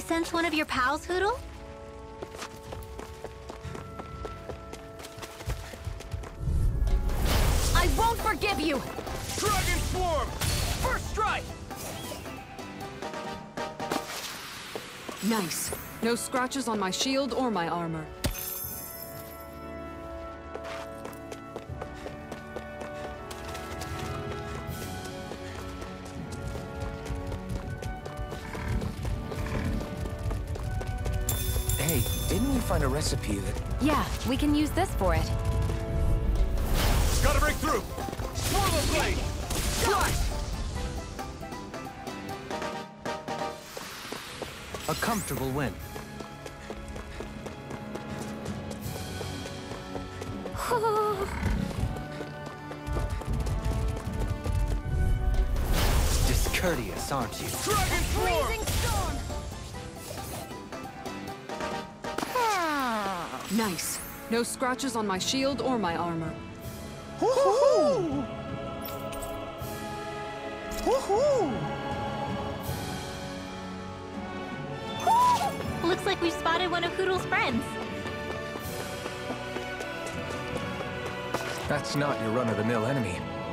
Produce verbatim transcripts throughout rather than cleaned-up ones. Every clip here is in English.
sense one of your pals, Hootle? I won't forgive you! Dragon Swarm! First strike! Nice. No scratches on my shield or my armor. Hey, didn't we find a recipe that... Yeah, we can use this for it. Gotta break through! Swirl Blade! Slice! A comfortable win. Discourteous, aren't you? Dragon Swarm! Storm! Nice. No scratches on my shield or my armor. Woohoo! Woohoo! Looks like we've spotted one of Hootle's friends. That's not your run-of-the-mill enemy.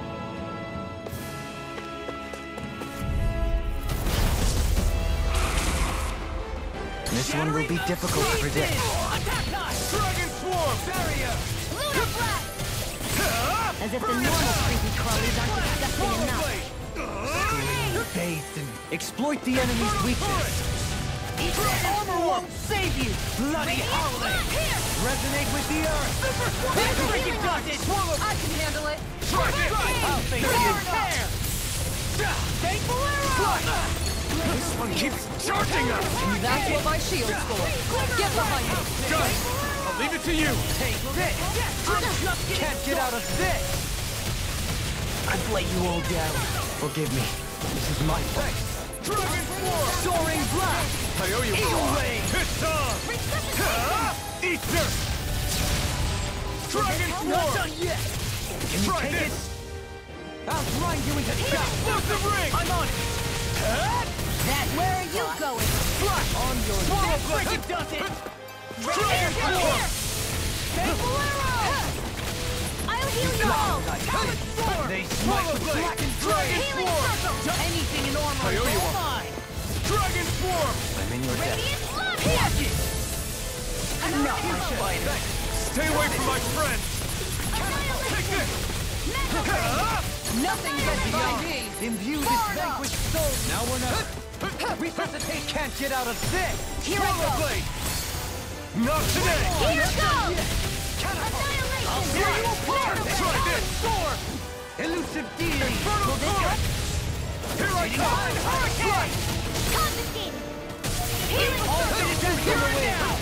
This one will be difficult to predict. Attack time! Dragon Swarm! Barrier! Lunar Blast! As if the normal creepy crawlies aren't disgusting enough. Bathed in... Exploit the enemy's weakness. Armor won't save you! Bloody howling! Resonate with the earth! Super Swarm! Healing us. I can handle it. Strike it! I'll face you! Thankful arrow! This one keeps charging us! That's what my shield's for. Get behind me. Done! I'll leave it to you! Take this! Can't get out of this! I've let you all down. Forgive me. This is my fault. Dragon Swarm! Soaring blast! I owe you Eagle one! Ray! Piston! Ether! Dragon Not Swarm! done yet! Can you Try take this! it? I'll grind you into dust! Explosive ring! I'm on it! That where are you going? Flush! On your Swallow dick! blade! It does it! Dragon Swarm! Thankful arrow! I'll heal you all! Talent Sword! They smite with Blade! black and Dragon Healing Swarm! circle! Anything in armor I owe is you all one. mine! Dragon Swarm! I'm in your debt. Radiant Blood! I'm not my fighter. Stay away from my friend! Take this! Nothing gets by me. Imbue this vanquished soul! Now we're not... Resuscitate can't get out of this! Here I Swallow go! Blade! Not today! Here goes! I'll tear you apart! Try this! Sword! Elusive deity! Infernal Torrent! Here I come! Hurricane! Confiscated! Healing All circle! citizens Here are and away! now!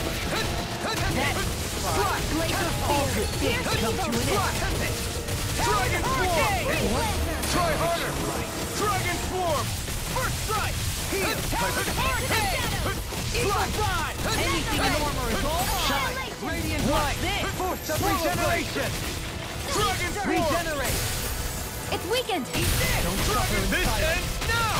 Laser spear! Here's come to an end! Dragon Swarm! Try harder! Dragon Swarm! First strike! Heal! Eagle Fly! Anything in armor is all Shine! Radiant light! Force of regeneration! Dragon Swarm! Regenerate! It's weakened! Don't suffer in This silence! ends now!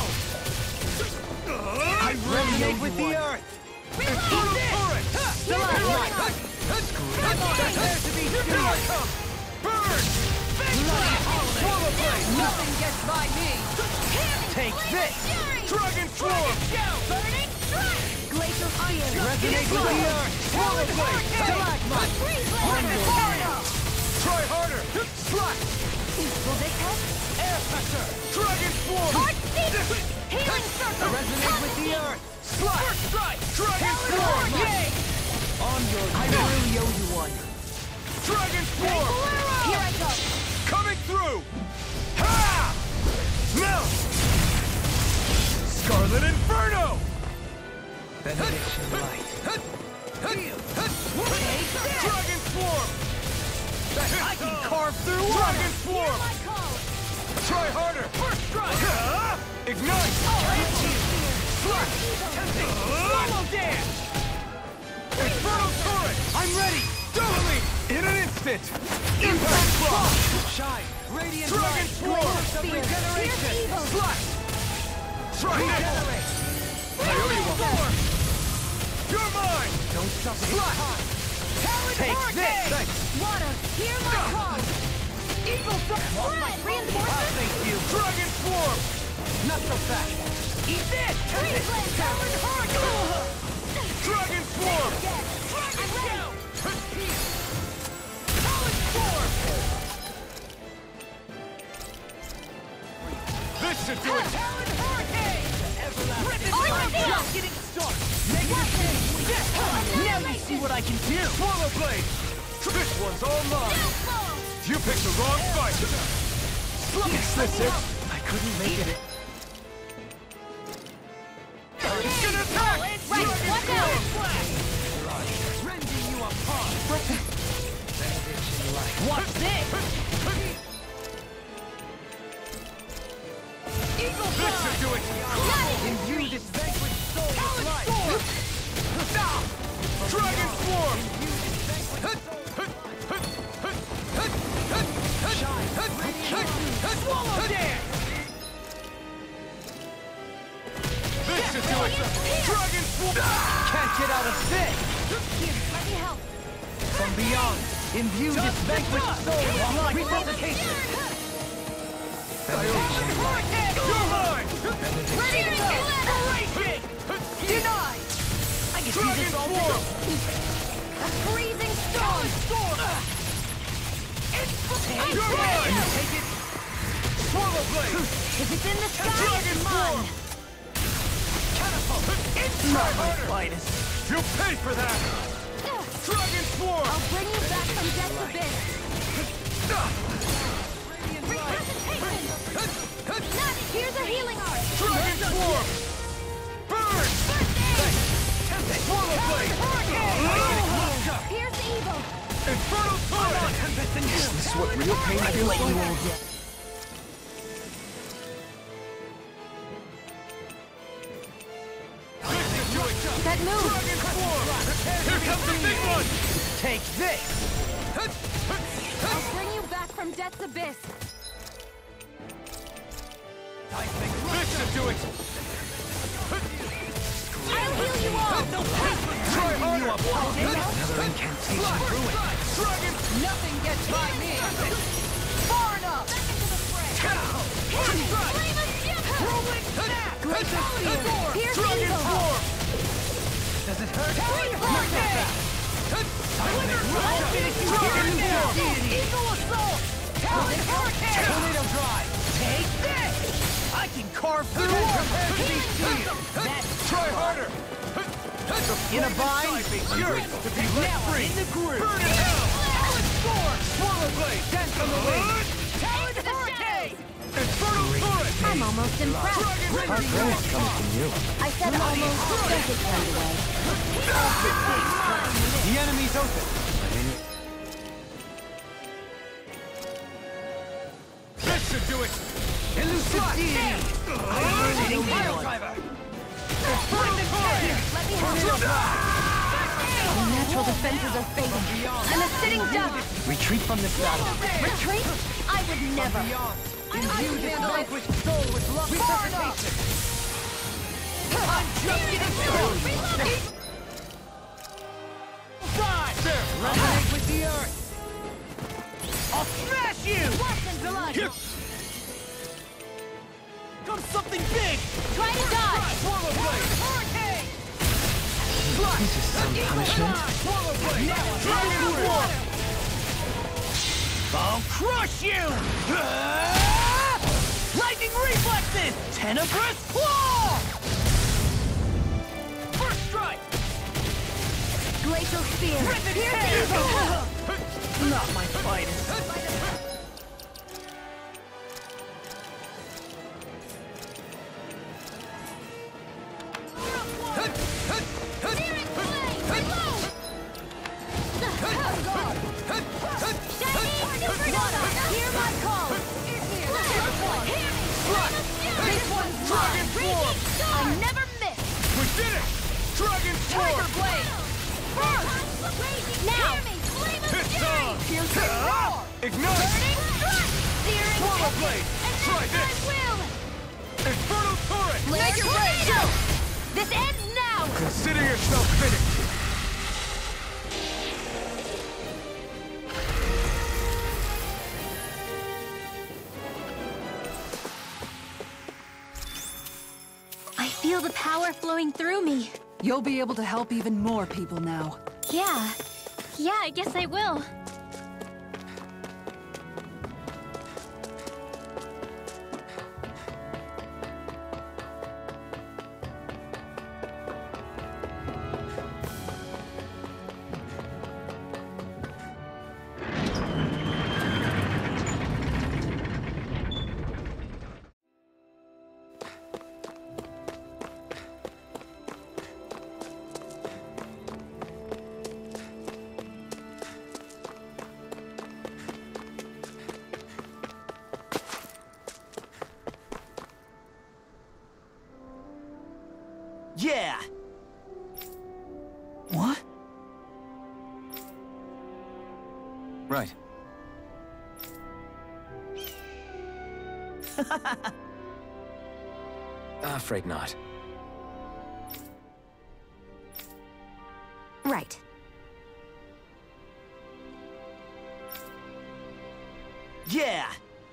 I resonate with the earth! Infernal Torrent! Still alive! Prepare to be Here I destroyed! come! Burn! Swallow Blade! Nothing gets by me. Take this! Dragon Swarm! Burning strike! Glacial spear! Resonate with the earth! Swallow Blade! Stalagmite! Try harder! Strike! Will this help? Air Pressure! Dragon Swarm! Heart beat! Healing circle! Resonate with the earth! First strike! Dragon Swarm! Yay! On your I really owe you one. Dragon Swarm! Here I go! Coming through! Ha! Melt! Scarlet Inferno! Benediction light. Dragon Swarm! I can carve through water! Dragon Swarm! My call! Try harder! First strike! Ha! Ignite! Slash! Swallow Dance! Infernal Torrent! I'm ready! Doubly! In an instant! Impact Block! Shine! Radiant Dragon light! Swarm! Force of Spear! regeneration! Here's evil! Slash! Try this! Regenerate! I owe you one! You're mine! Don't stop it. Talon Take Hurricane! this! Thanks. Water, hear my call! Eagle spread! Reinforcements! Thank you. Dragon Swarm! Not so fast. Eat this! Freeze Talon Hurricane! Dragon Swarm! I'm ready! Talon Swarm! This should do it! Talon Hurricane! Everlasting Oh, Light! yeah. Just getting started! Negative change! Now you see what I can do! Swallow Blade! This one's all mine! You picked the wrong fight! Guess that's it! I couldn't make it. It's gonna attack! Right, watch out! Rending you apart! Watch this! Eagle This should do it! Imbue this vanquished soul with life! Dragon Swarm! Swallow Dance! This should do it! Dragon Swarm! Can't get out of this. Here, let me help! From beyond, imbue this vanquished soul with life. Resuscitation. Hurricane! You're mine! Ready to Raging! Denied! I can see this all Swarm! A freezing storm! Storm! It's You're mine! Take it! Swallow Blade! If it's in the sky, Dragon it's Swarm! mine! Catapult! It's Not my harder! finest. You pay for that! Dragon Swarm! I'll bring you back from death's abyss! Nut, here's a healing art! Dragon Swarm! Burn! Swallow Blade! Here's evil! Infernal Torrent! Is this what real pain feels like? That move! Dragon Swarm! Here comes the big one! Take this. I'll bring you back from death's abyss! This should do it! I'll heal you all! Try harder! Another incantation through it. Dragon! Nothing gets by me! Far enough! Rolling snap! Glacial Spear! Here's Dragon evil! Swarm! Does it hurt? Hurricane! Dragon Swarm! Eagle assault! Talon Hurricane! Tornado drive. Take this! I can carve through walls! Try harder! In a bind. Yours to be let free! In the groove! Burn in hell! Talon Swarm! Swallow Blade! Dance on the wing! Talon Hurricane! Infernal Torrent! I'm almost impressed! Dragon Our praise comes from you. I said almost. Don't get carried away. The enemy's open. This should do it! Elusive deity. Illuminating Pile Driver! Infernal Torrent! Let me help you! Our natural defenses are fading. I'm a sitting duck! Retreat from the battle. Retreat? I would never! Imbue this vanquished soul with love. Resuscitation. I'm just getting started! Die! There! Resonate with the earth. I'll smash you! Here comes something big! Try to dodge! Swallow Blade! Hurricane! This is some punishment. Swallow Blade! Dragon Swarm! I'll crush you! Ah! Lightning reflexes! Tenebrous claw! First strike! Glacial Spear! Rhythmic Here's Tail! evil! Not my finest. Hear my call! This one's mine! I never miss! We did it! Dragon Tiger Swarm! Blade! First! Now! It's on! Piercing roar! Ignite! Searing Swallow tempest! Blade! And Try this I this! will! Infernal Torrent! Laser Blade! This ends now! Consider yourself finished! I feel the power flowing through me. You'll be able to help even more people now. Yeah. Yeah, I guess I will. Yeah! What? Right. Afraid not. Right. Yeah!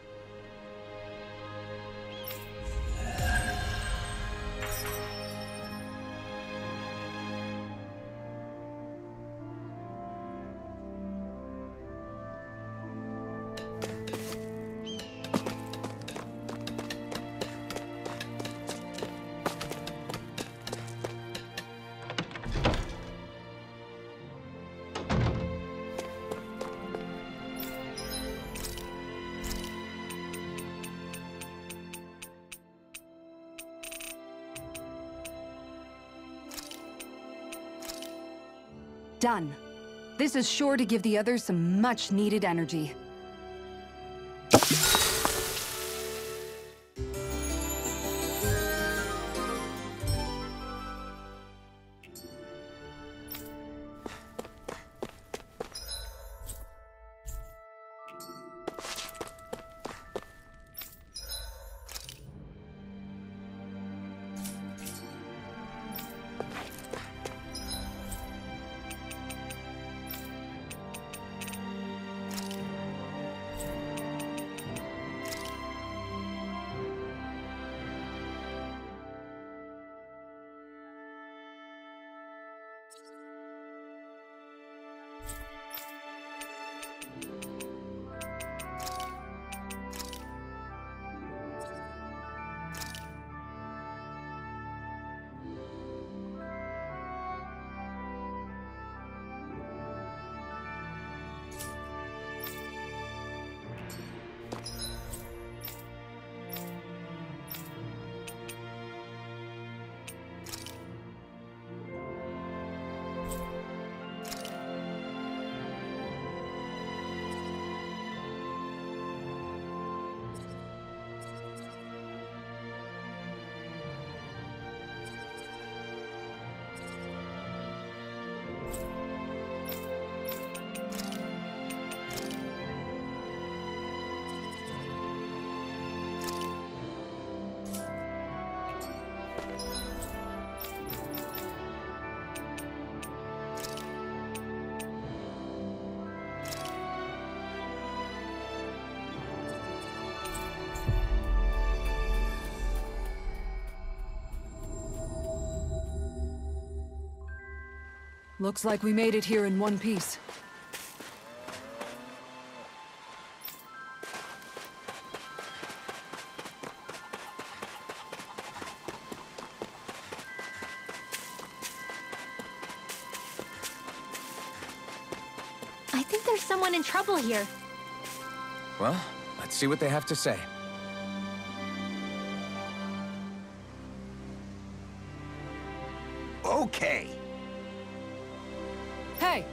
Done. This is sure to give the others some much-needed energy. Looks like we made it here in one piece. I think there's someone in trouble here. Well, let's see what they have to say. Okay. Hey!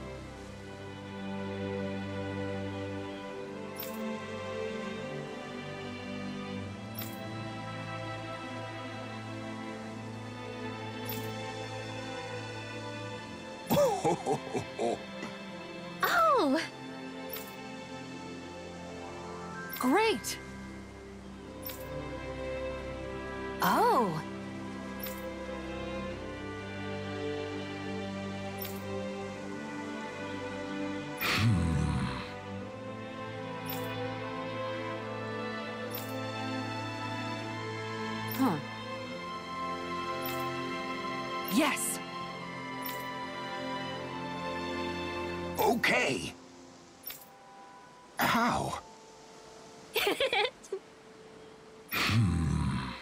Oh! Great! Oh! Huh. Yes! Okay. How? hmm.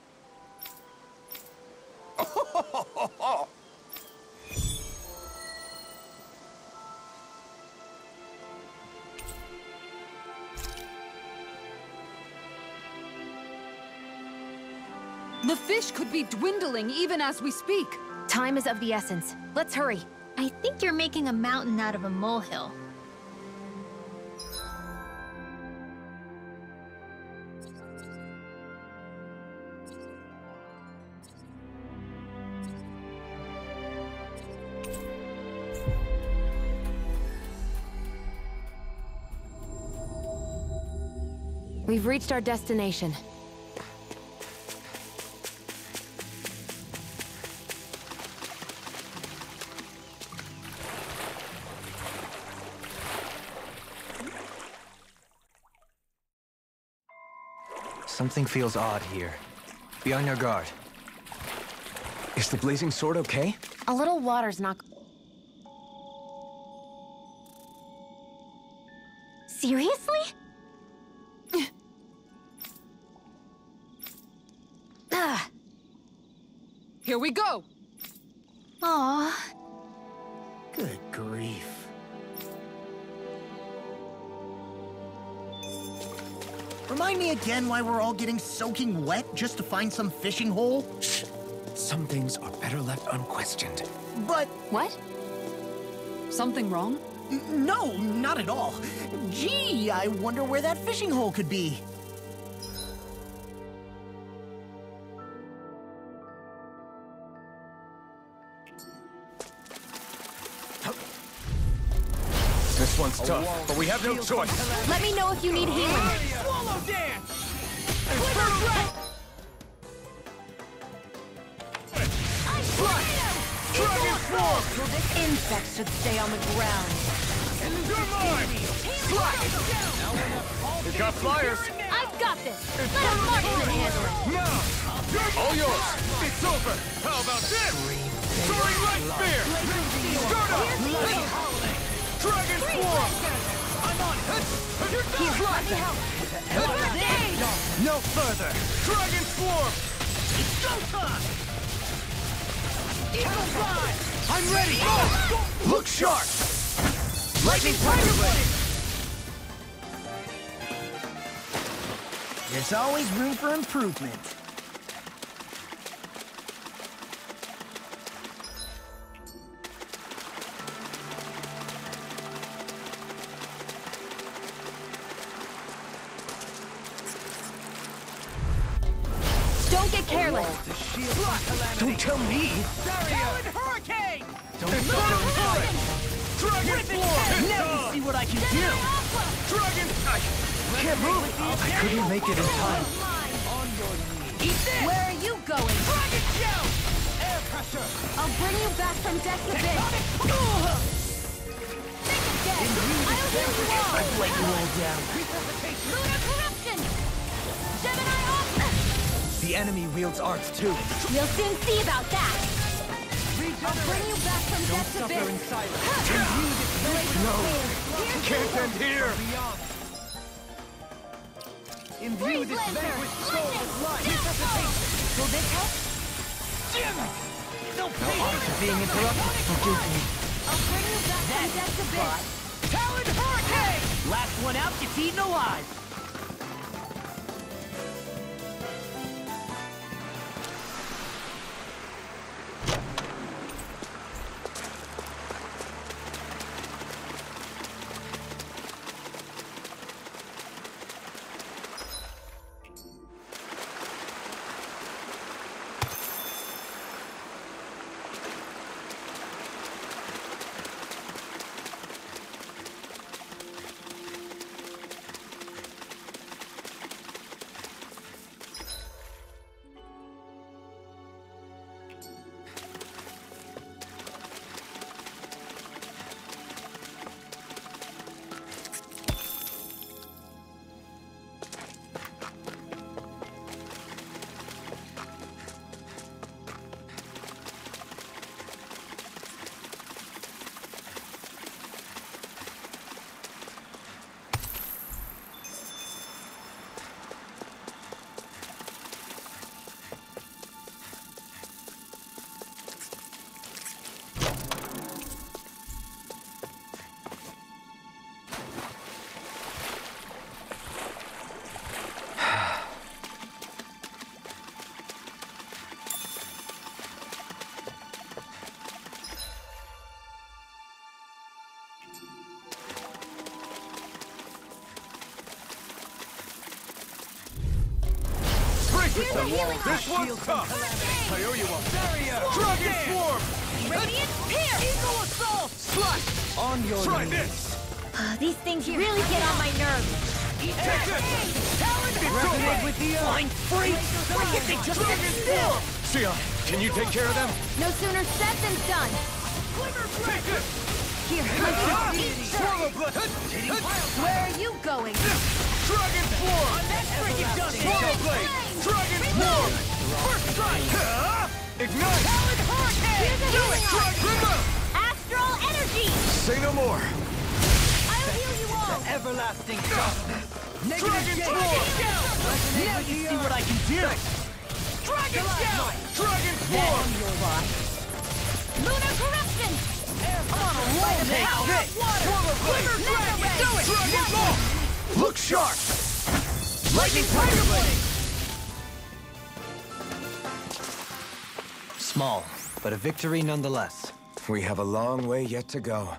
The fish could be dwindling even as we speak. Time is of the essence. Let's hurry. I think you're making a mountain out of a molehill. We've reached our destination. Something feels odd here. Be on your guard. Is the blazing sword okay? A little water's not... Seriously? Ah. Here we go! Aww. Good grief. Remind me again why we're all getting soaking wet just to find some fishing hole? Shh. Some things are better left unquestioned. But... What? Something wrong? n- no, not at all. Gee, I wonder where that fishing hole could be. This one's tough, but we have no choice. Let me know if you need healing. Swallow dance! Dragon Force! Insects should stay on the ground. You're mine! We've got flyers! I've got this! Let a marksman handle it! Now! All yours! It's over! How about this? Soaring Light Spear! Start up! Dragon Swarm! I'm on it! Here, let me help! No further! Dragon Swarm! It's go time! Eagle Fly! I'm ready! Go! Look sharp! Lightning Tiger Blade! There's always room for improvement. Don't get careless! Don't tell me! Talon Hurricane! Don't stop! Dragon Swarm! Now you see what I can do! Dragon... I Can't move! I couldn't make it in time. Eat this! Where are you going? Dragon Shell! Air pressure! I'll bring you back from death to this! I'll heal you all! I've let you all down. Lunar corruption! Gemini Opera! The enemy wields arts too. We'll soon see about that! I'll bring you back from death to this! No! Can't end here! Imbue this vanquished soul with life! Will this help? Damn it! No Now patience! after being interrupted, forgive me. I'll bring you back from death to this! Talon Hurricane! Last one out gets eaten alive. Here's a healing This one's tough! I owe you one. Dragon Swarm! Radiant Pierce! Eagle Assault! Slush! On your Try knees. this! These things really get on my nerves. Take this! Resonate with the earth. Flying freaks! Why can't they just sit still? Sia, can you take care of them? No sooner said than done. Take this! Here, Swallow Blade! where are you going? Dragon Swarm! Swallow Blade! Dragon Swarm! First strike! Ignite! Here's a Do it! healing arm. Dragon River! Astral energy! Say no more! I'll heal you all! Everlasting darkness. Dragon Swarm! Now you see what I can do. Dragon Shell! Dragon Swarm! Lunar corruption! Take this! Swallow Blade! Do it! Dragon Ball! Look sharp! Lightning Tiger Blade! Small, but a victory nonetheless. We have a long way yet to go.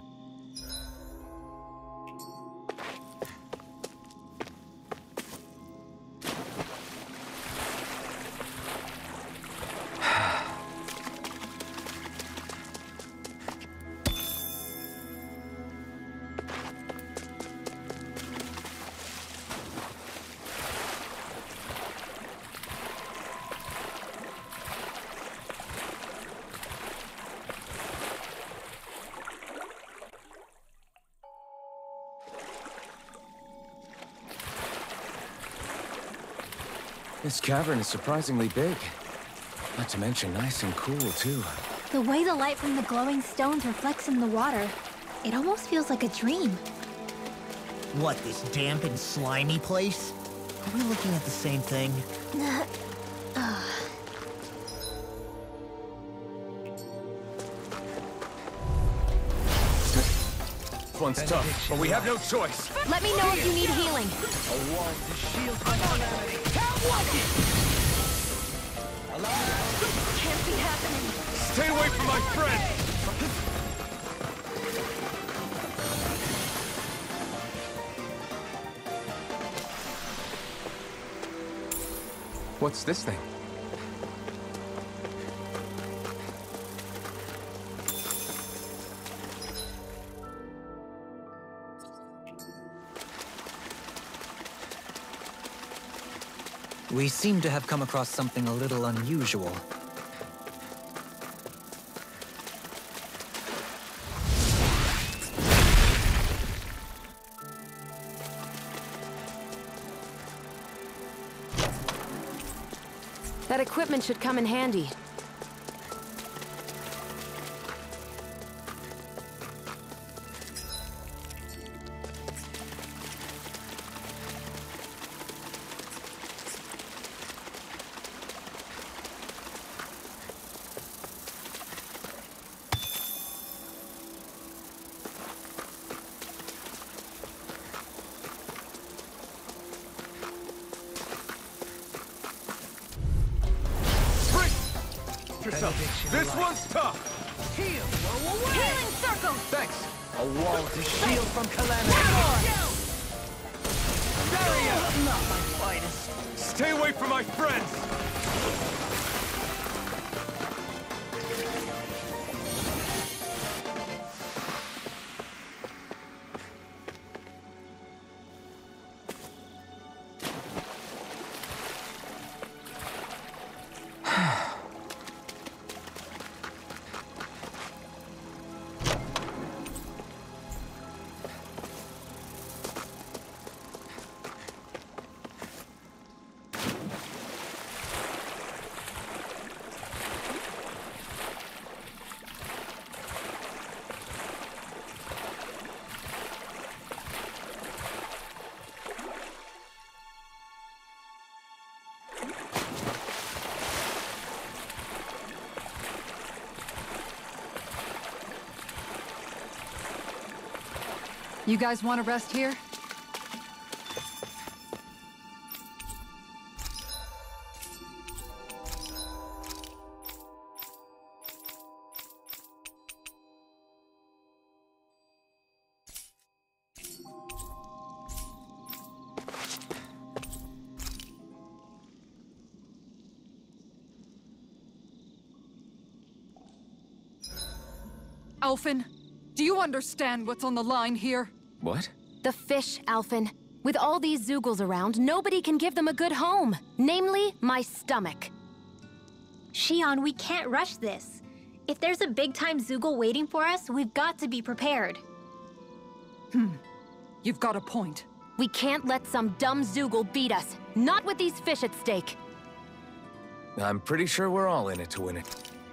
This cavern is surprisingly big. Not to mention nice and cool, too. The way the light from the glowing stones reflects in the water, it almost feels like a dream. What, this damp and slimy place? Are we looking at the same thing? This one's tough, but we have no choice. Let me know if you need healing. A wall to shield from calamity. Can't be happening. Stay away from my friend! What's this thing? We seem to have come across something a little unusual. That equipment should come in handy. Yourself. This one's tough! Healing circle! Thanks! A wall to shield from calamity. Barrier! Not my finest. Stay away from my friends! You guys want to rest here? Alphen, do you understand what's on the line here? What? The fish, Alphen. With all these Zeugles around, nobody can give them a good home. Namely, my stomach. Shion, we can't rush this. If there's a big-time Zeugle waiting for us, we've got to be prepared. You've got a point. We can't let some dumb Zeugle beat us. Not with these fish at stake. I'm pretty sure we're all in it to win it.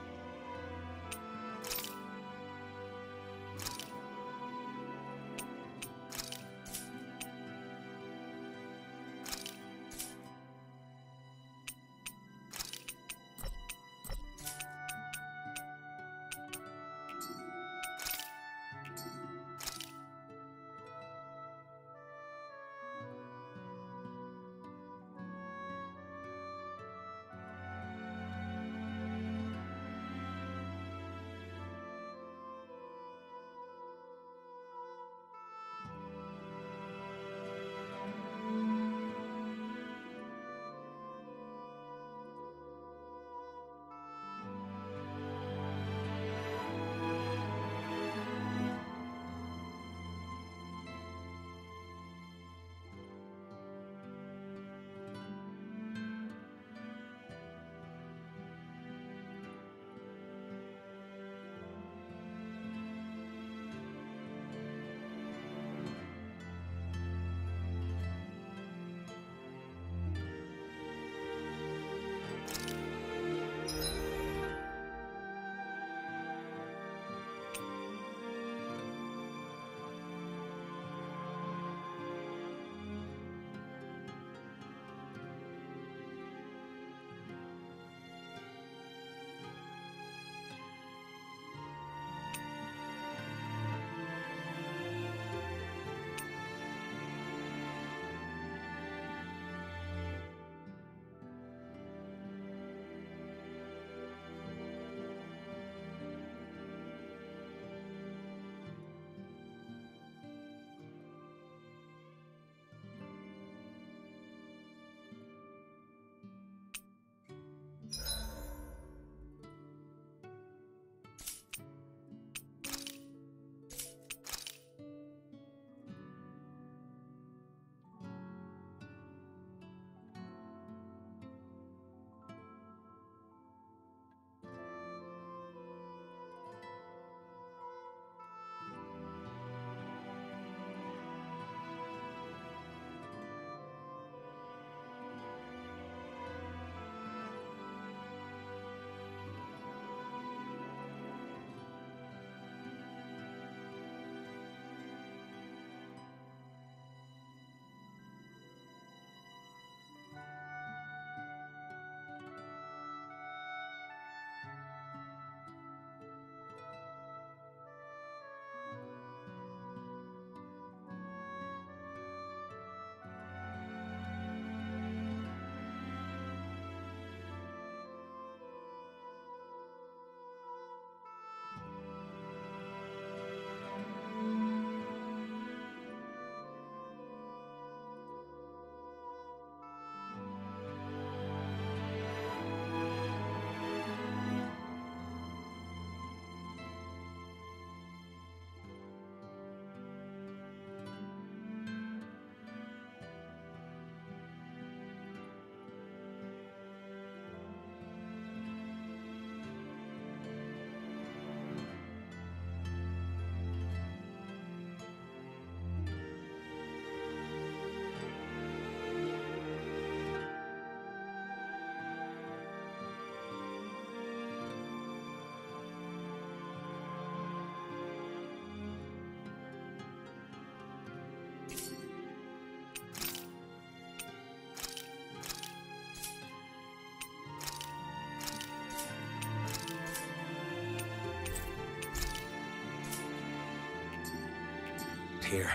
Here.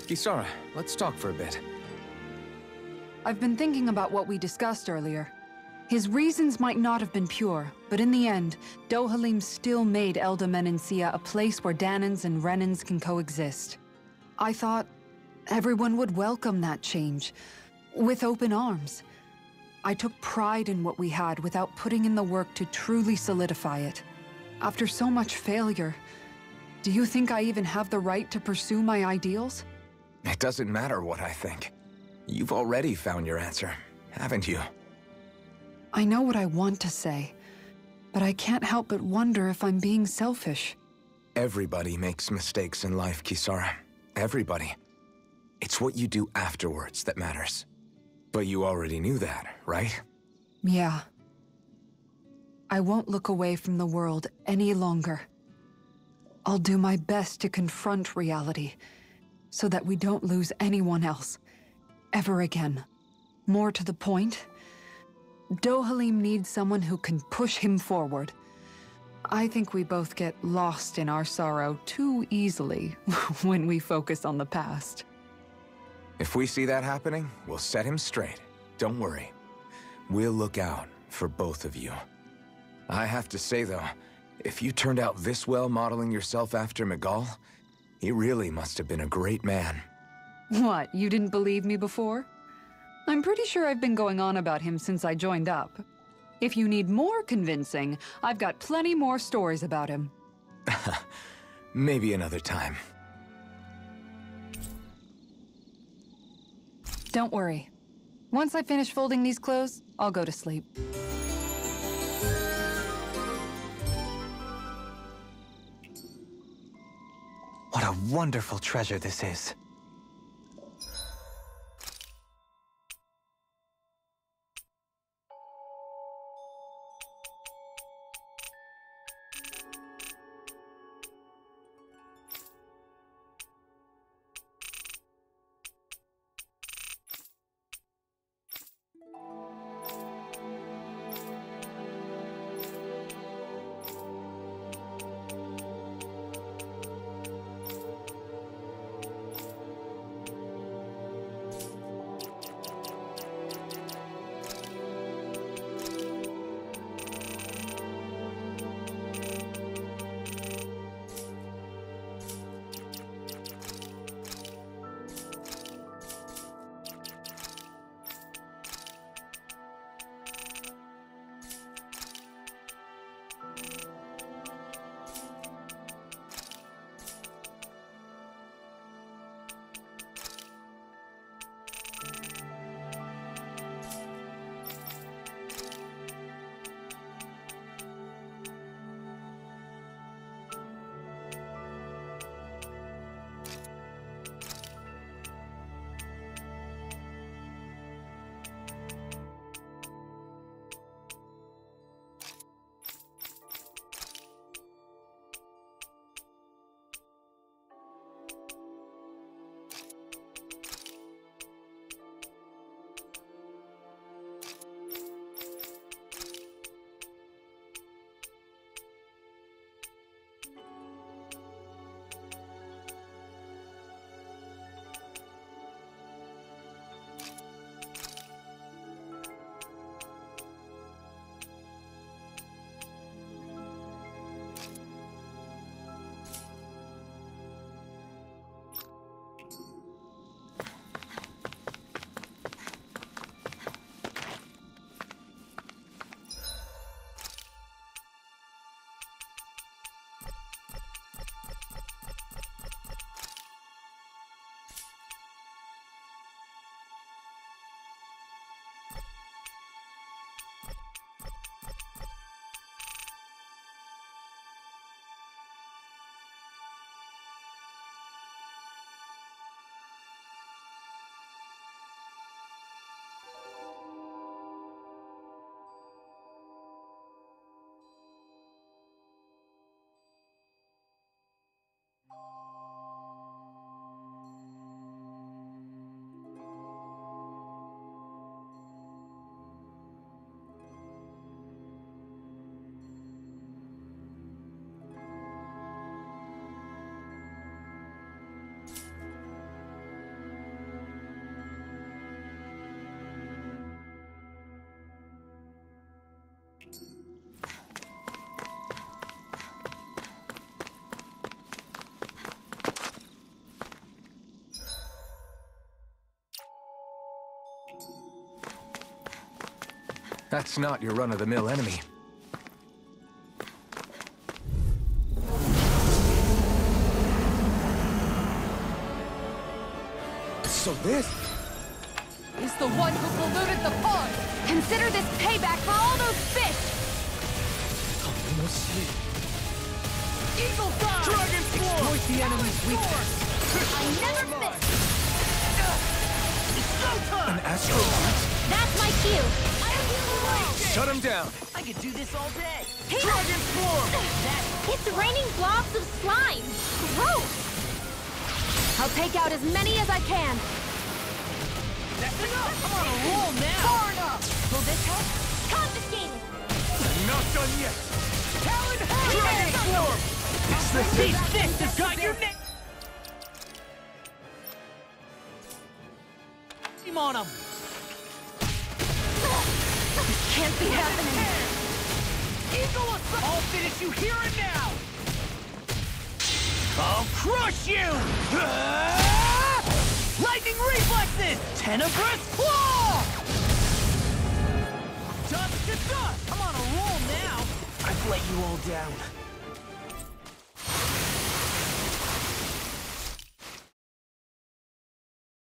Kisara, let's talk for a bit. I've been thinking about what we discussed earlier. His reasons might not have been pure, but in the end, Dohalim still made Elda Menancia a place where Dahnans and Renans can coexist. I thought everyone would welcome that change, with open arms. I took pride in what we had without putting in the work to truly solidify it. After so much failure, do you think I even have the right to pursue my ideals? It doesn't matter what I think. You've already found your answer, haven't you? I know what I want to say, but I can't help but wonder if I'm being selfish. Everybody makes mistakes in life, Kisara. Everybody. It's what you do afterwards that matters. But you already knew that, right? Yeah. I won't look away from the world any longer. I'll do my best to confront reality, so that we don't lose anyone else, ever again. More to the point, Dohalim needs someone who can push him forward. I think we both get lost in our sorrow too easily when we focus on the past. If we see that happening, we'll set him straight. Don't worry. We'll look out for both of you. I have to say, though, if you turned out this well modeling yourself after Miguel, he really must have been a great man. What, you didn't believe me before? I'm pretty sure I've been going on about him since I joined up. If you need more convincing, I've got plenty more stories about him. Maybe another time. Don't worry. Once I finish folding these clothes, I'll go to sleep. What a wonderful treasure this is. That's not your run-of-the-mill enemy. So this... Is the one who polluted the pond! Consider this payback for all those fish! Eagle Dive! Dragon Form! Exploit the enemy's weakness. I never miss! An astro boost? That's my cue! Shut him down! I could do this all day. Dragon Form! It's raining blobs of slime! Gross! I'll take out as many as I can. That's enough! I'm on a roll now! Far enough! Will this help? Confiscated! Not done yet! Talon Hurricane! Dragon Form! It's the These fists have got your neck! Team on them! Can't be happening. Eagle Assault! I'll finish you here and now! I'll crush you! Ah! Lightning reflexes! Tenebrous claw! Dust to dust! I'm on a roll now! I've let you all down.